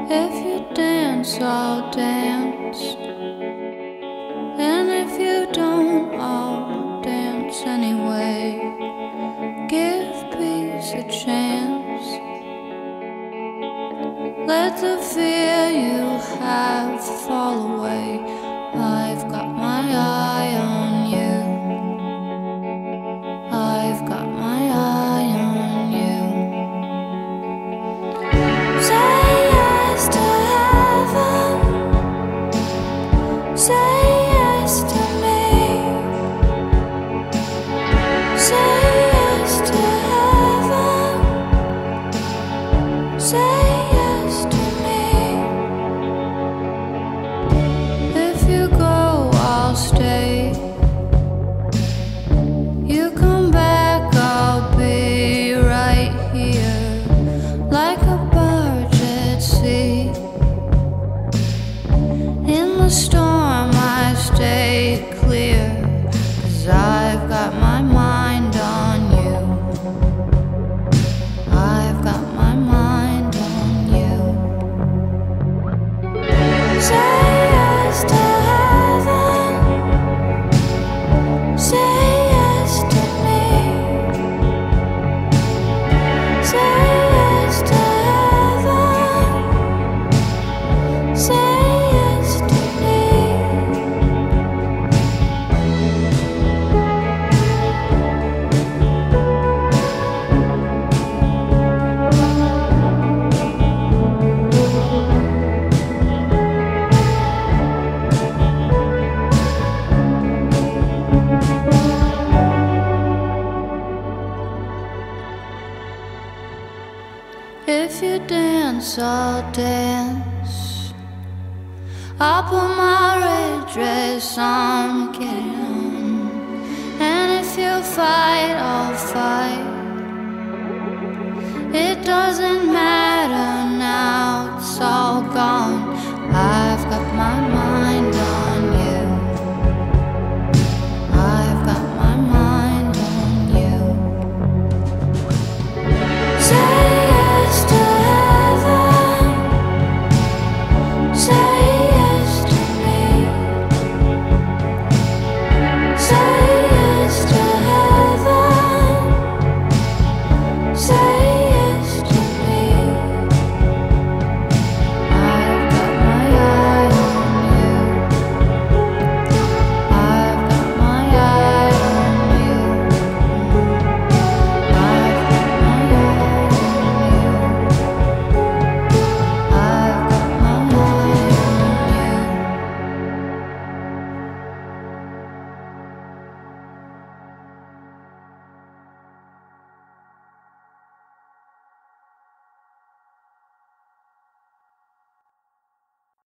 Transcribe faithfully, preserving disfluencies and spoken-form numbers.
If you dance, I'll dance. And if you don't, I'll dance anyway. Give peace a chance. Let the fear you have fall away. I've got my eye on you. I've got my eye on you. Say yes to heaven. Say yes to me. Say yes to heaven. Say yes to me. If you go, I'll stay. You come back, I'll be right here, like a barge at sea. In the storm I stay clear, 'cause I've got my mind on you. I've got my mind on you. Say yes to heaven. Say yes to me. Say yes to heaven. Say yes to me. If you dance, I'll dance. I'll put my red dress on, get it on. And if you fight, I'll fight. It doesn't